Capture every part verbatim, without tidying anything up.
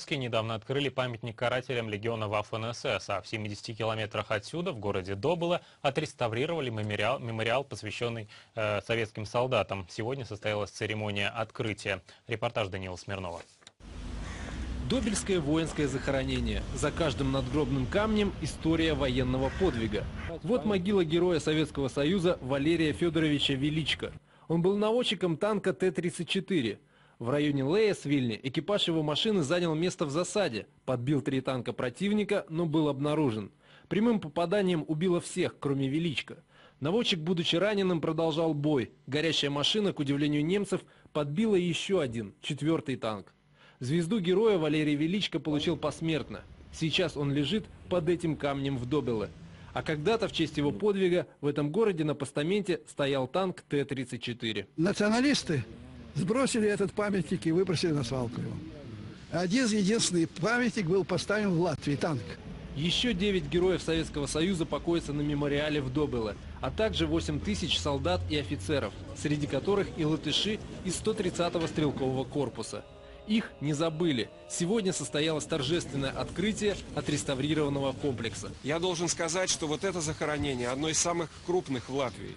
Недавно открыли памятник карателям легиона Ваффен-эс эс, а в семидесяти километрах отсюда, в городе Добыла, отреставрировали мемориал, мемориал посвященный э, советским солдатам. Сегодня состоялась церемония открытия. Репортаж Даниила Смирнова. Добельское воинское захоронение. За каждым надгробным камнем история военного подвига. Вот могила героя Советского Союза Валерия Федоровича Величко. Он был наводчиком танка Т тридцать четыре. В районе Лейясвильни экипаж его машины занял место в засаде, подбил три танка противника, но был обнаружен. Прямым попаданием убило всех, кроме Величко. Наводчик, будучи раненым, продолжал бой. Горящая машина, к удивлению немцев, подбила еще один, четвертый танк. Звезду героя Валерий Величко получил посмертно. Сейчас он лежит под этим камнем в Добеле. А когда-то в честь его подвига в этом городе на постаменте стоял танк Т тридцать четыре. Националисты сбросили этот памятник и выбросили на свалку его. Один единственный памятник был поставлен в Латвии, танк. Еще девять героев Советского Союза покоятся на мемориале в Добеле, а также восемь тысяч солдат и офицеров, среди которых и латыши из сто тридцатого стрелкового корпуса. Их не забыли. Сегодня состоялось торжественное открытие отреставрированного комплекса. Я должен сказать, что вот это захоронение одно из самых крупных в Латвии.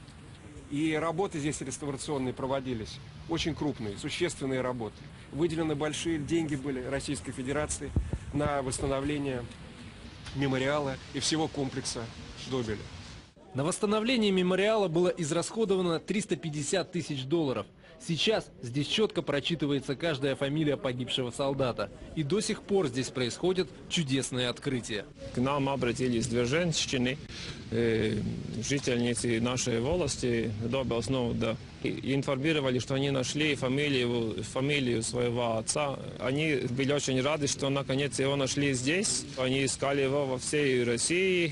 И работы здесь реставрационные проводились. Очень крупные, существенные работы. Выделены большие деньги были Российской Федерации на восстановление мемориала и всего комплекса Добеля. На восстановление мемориала было израсходовано триста пятьдесят тысяч долларов. Сейчас здесь четко прочитывается каждая фамилия погибшего солдата. И до сих пор здесь происходят чудесные открытия. К нам обратились две женщины, э, жительницы нашей волости, Добелс, ну, да, и информировали, что они нашли фамилию, фамилию своего отца. Они были очень рады, что наконец его нашли здесь. Они искали его во всей России.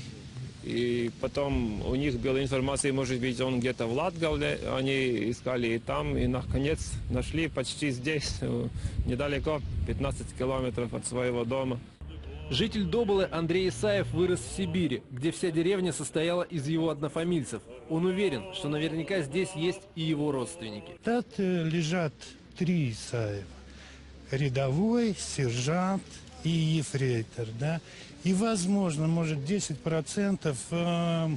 И потом у них была информация, может быть, он где-то в Латгале. Они искали и там, и наконец нашли почти здесь, недалеко, пятнадцать километров от своего дома. Житель Добылы Андрей Исаев вырос в Сибири, где вся деревня состояла из его однофамильцев. Он уверен, что наверняка здесь есть и его родственники. Тут лежат три Исаева. Рядовой, сержант и ефрейтор, да? И, возможно, может, десять процентов э,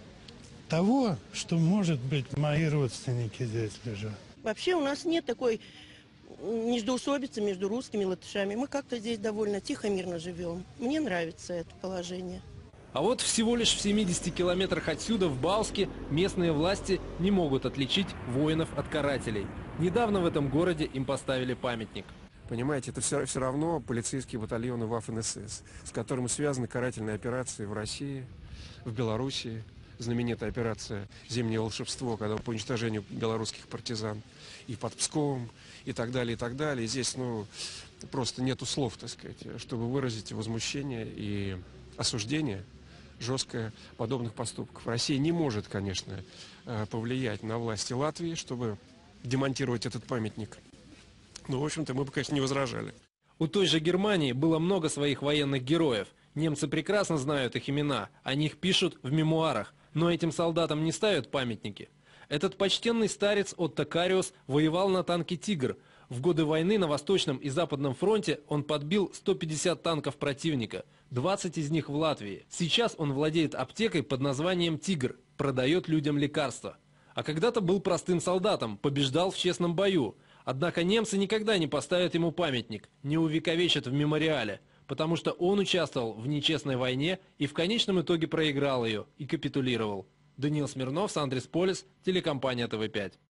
того, что, может быть, мои родственники здесь лежат. Вообще у нас нет такой междоусобицы между русскими и латышами. Мы как-то здесь довольно тихо, мирно живем. Мне нравится это положение. А вот всего лишь в семидесяти километрах отсюда, в Бауске, местные власти не могут отличить воинов от карателей. Недавно в этом городе им поставили памятник. Понимаете, это все, все равно полицейские батальоны Ваффен-эс эс, с которыми связаны карательные операции в России, в Белоруссии. Знаменитая операция «Зимнее волшебство», когда по уничтожению белорусских партизан, и под Псковом, и так далее, и так далее. И здесь, ну, просто нету слов, так сказать, чтобы выразить возмущение и осуждение жесткое подобных поступков. Россия не может, конечно, повлиять на власти Латвии, чтобы демонтировать этот памятник. Ну, в общем-то, мы бы, конечно, не возражали. У той же Германии было много своих военных героев. Немцы прекрасно знают их имена, о них пишут в мемуарах, но этим солдатам не ставят памятники. Этот почтенный старец Отто Кариус воевал на танке «Тигр». В годы войны на Восточном и Западном фронте он подбил сто пятьдесят танков противника, двадцать из них в Латвии. Сейчас он владеет аптекой под названием «Тигр», продает людям лекарства. А когда-то был простым солдатом, побеждал в честном бою. Однако немцы никогда не поставят ему памятник, не увековечат в мемориале, потому что он участвовал в нечестной войне и в конечном итоге проиграл ее и капитулировал. Даниил Смирнов, Сандрис Полис, телекомпания Тэ Вэ пять.